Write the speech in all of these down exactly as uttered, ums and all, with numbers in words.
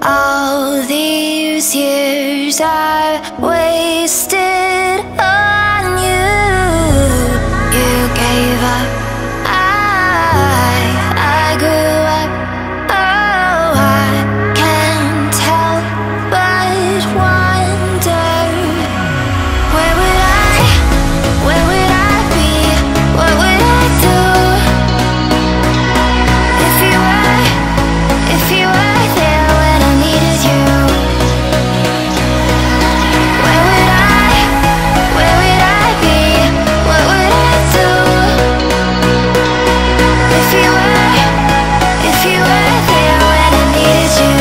All these years I wasted on you. You gave up, I, I grew up. Oh, I can't help but wonder, where would I, where would I be, what would I do if you were, if you were there when I needed you? Where would I, where would I be, what would I do if you were, if you were there when I needed you?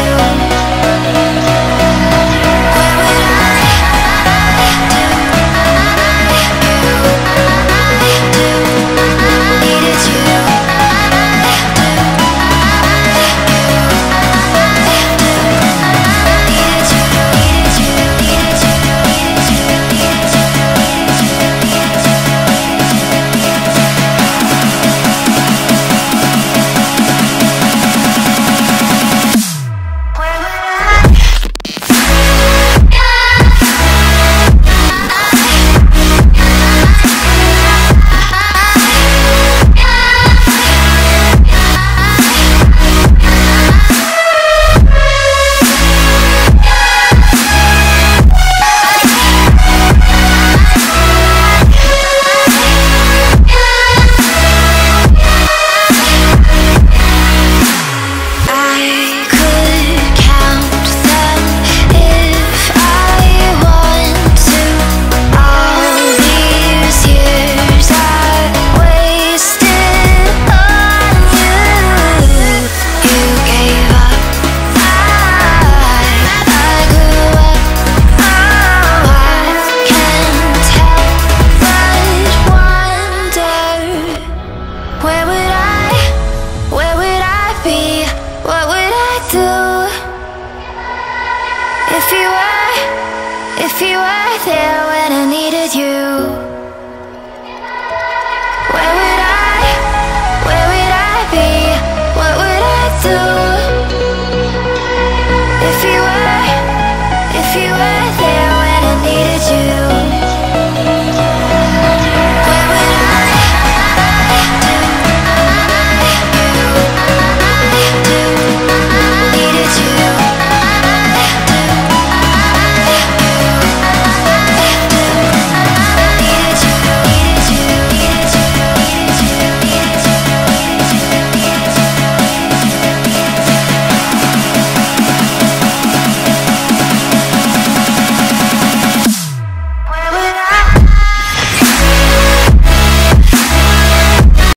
Where would I do, do, needed you? If you were, if you were there when I needed you, where would I, where would I be, what would I do?